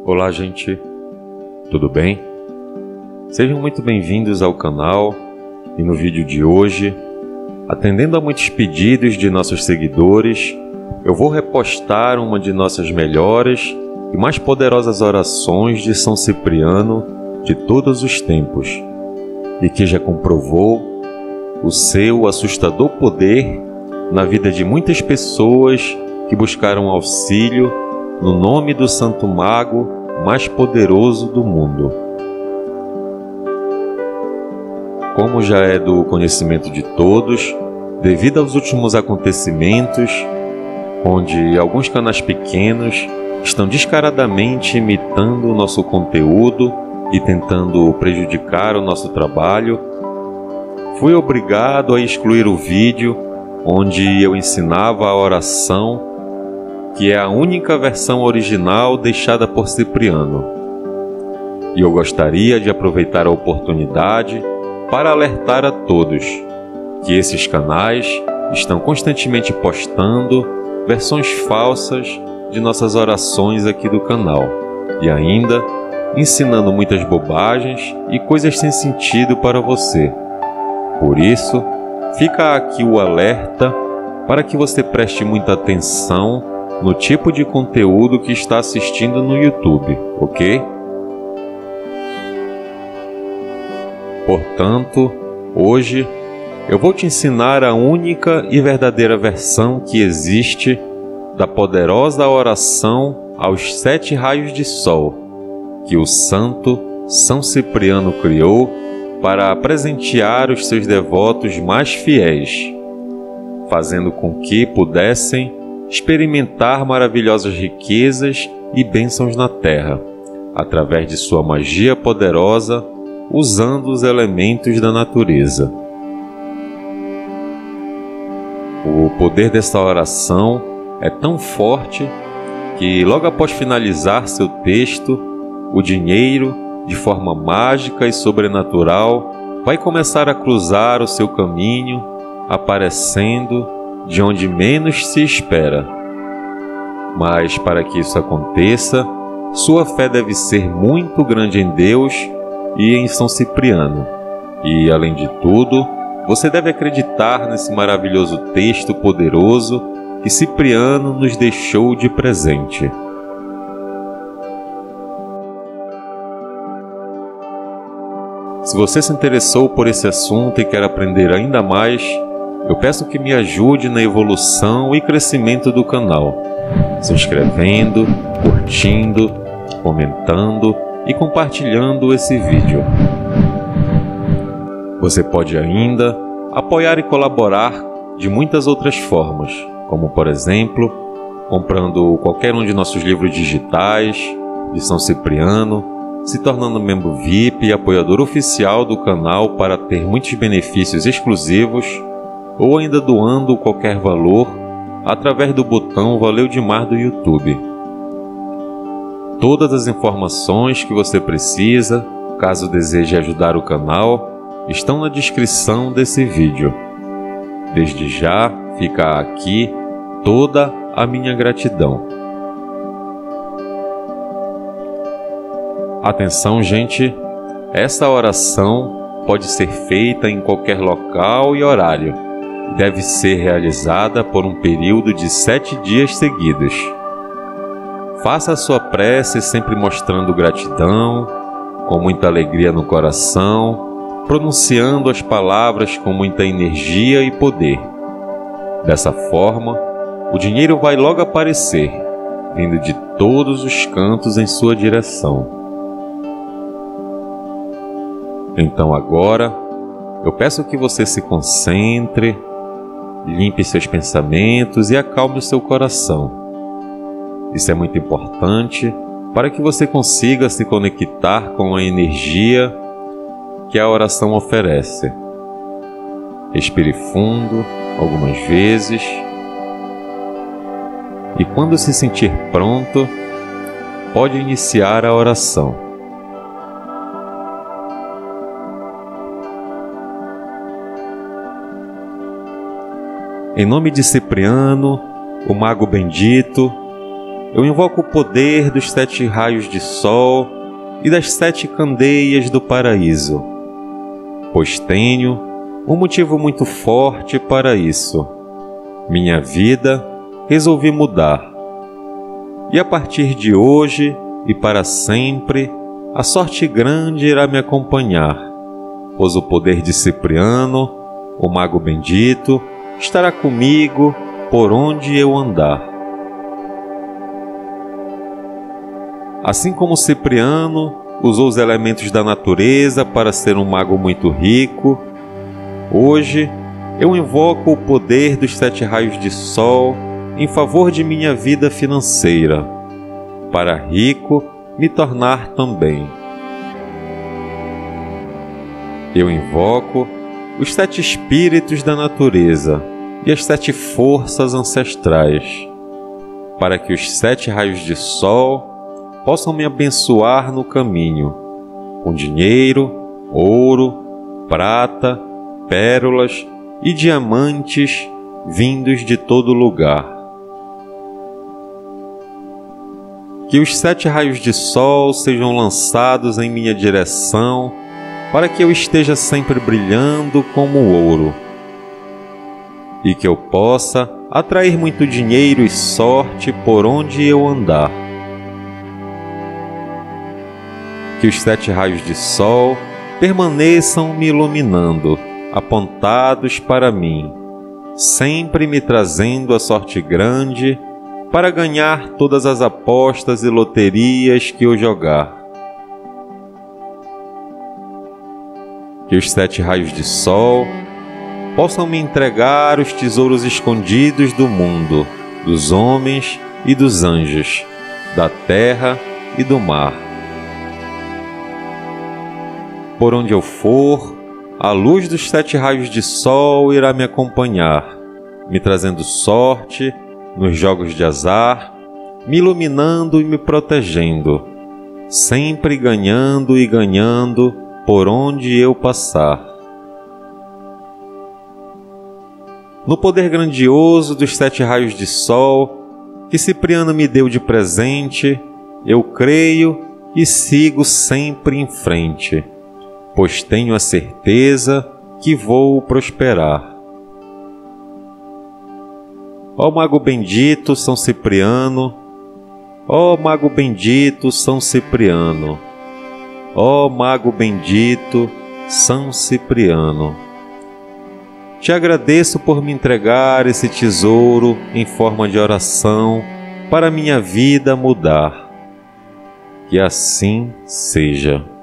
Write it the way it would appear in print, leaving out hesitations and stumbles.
Olá, gente, tudo bem? Sejam muito bem-vindos ao canal e no vídeo de hoje, atendendo a muitos pedidos de nossos seguidores, eu vou repostar uma de nossas melhores e mais poderosas orações de São Cipriano de todos os tempos e que já comprovou o seu assustador poder na vida de muitas pessoas que buscaram auxílio no nome do Santo Mago mais poderoso do mundo. Como já é do conhecimento de todos, devido aos últimos acontecimentos, onde alguns canais pequenos estão descaradamente imitando o nosso conteúdo e tentando prejudicar o nosso trabalho, fui obrigado a excluir o vídeo onde eu ensinava a oração, que é a única versão original deixada por Cipriano. E eu gostaria de aproveitar a oportunidade para alertar a todos que esses canais estão constantemente postando versões falsas de nossas orações aqui do canal e ainda ensinando muitas bobagens e coisas sem sentido para você. Por isso, fica aqui o alerta para que você preste muita atenção no tipo de conteúdo que está assistindo no YouTube, ok? Portanto, hoje eu vou te ensinar a única e verdadeira versão que existe da poderosa oração aos 7 raios de sol que o santo São Cipriano criou para presentear os seus devotos mais fiéis, fazendo com que pudessem experimentar maravilhosas riquezas e bênçãos na terra, através de sua magia poderosa, usando os elementos da natureza. O poder dessa oração é tão forte que, logo após finalizar seu texto, o dinheiro, de forma mágica e sobrenatural, vai começar a cruzar o seu caminho, aparecendo de onde menos se espera. Mas para que isso aconteça, sua fé deve ser muito grande em Deus e em São Cipriano. E, além de tudo, você deve acreditar nesse maravilhoso texto poderoso que Cipriano nos deixou de presente. Se você se interessou por esse assunto e quer aprender ainda mais, eu peço que me ajude na evolução e crescimento do canal, se inscrevendo, curtindo, comentando e compartilhando esse vídeo. Você pode ainda apoiar e colaborar de muitas outras formas, como por exemplo, comprando qualquer um de nossos livros digitais de São Cipriano, se tornando membro VIP e apoiador oficial do canal para ter muitos benefícios exclusivos, ou ainda doando qualquer valor através do botão Valeu Demais do YouTube. Todas as informações que você precisa, caso deseje ajudar o canal, estão na descrição desse vídeo. Desde já fica aqui toda a minha gratidão. Atenção, gente! Essa oração pode ser feita em qualquer local e horário. Deve ser realizada por um período de 7 dias seguidos. Faça a sua prece sempre mostrando gratidão, com muita alegria no coração, pronunciando as palavras com muita energia e poder. Dessa forma, o dinheiro vai logo aparecer, vindo de todos os cantos em sua direção. Então agora, eu peço que você se concentre, limpe seus pensamentos e acalme o seu coração. Isso é muito importante para que você consiga se conectar com a energia que a oração oferece. Respire fundo algumas vezes e, quando se sentir pronto, pode iniciar a oração. Em nome de Cipriano, o Mago Bendito, eu invoco o poder dos 7 raios de sol e das 7 candeias do paraíso, pois tenho um motivo muito forte para isso. Minha vida resolvi mudar. E a partir de hoje e para sempre, a sorte grande irá me acompanhar, pois o poder de Cipriano, o Mago Bendito, estará comigo por onde eu andar. Assim como Cipriano usou os elementos da natureza para ser um mago muito rico, hoje eu invoco o poder dos 7 raios de sol em favor de minha vida financeira, para rico me tornar também. Eu invoco os 7 espíritos da natureza e as 7 forças ancestrais, para que os 7 raios de sol possam me abençoar no caminho, com dinheiro, ouro, prata, pérolas e diamantes vindos de todo lugar. Que os 7 raios de sol sejam lançados em minha direção, para que eu esteja sempre brilhando como ouro, e que eu possa atrair muito dinheiro e sorte por onde eu andar. Que os 7 raios de sol permaneçam me iluminando, apontados para mim, sempre me trazendo a sorte grande para ganhar todas as apostas e loterias que eu jogar. Que os 7 raios de sol possam me entregar os tesouros escondidos do mundo, dos homens e dos anjos, da terra e do mar. Por onde eu for, a luz dos 7 raios de sol irá me acompanhar, me trazendo sorte nos jogos de azar, me iluminando e me protegendo, sempre ganhando e ganhando por onde eu passar. No poder grandioso dos 7 raios de sol que Cipriano me deu de presente, eu creio e sigo sempre em frente, pois tenho a certeza que vou prosperar. Ó Mago Bendito São Cipriano, ó Mago Bendito São Cipriano, ó Mago Bendito São Cipriano. Te agradeço por me entregar esse tesouro em forma de oração para minha vida mudar. Que assim seja.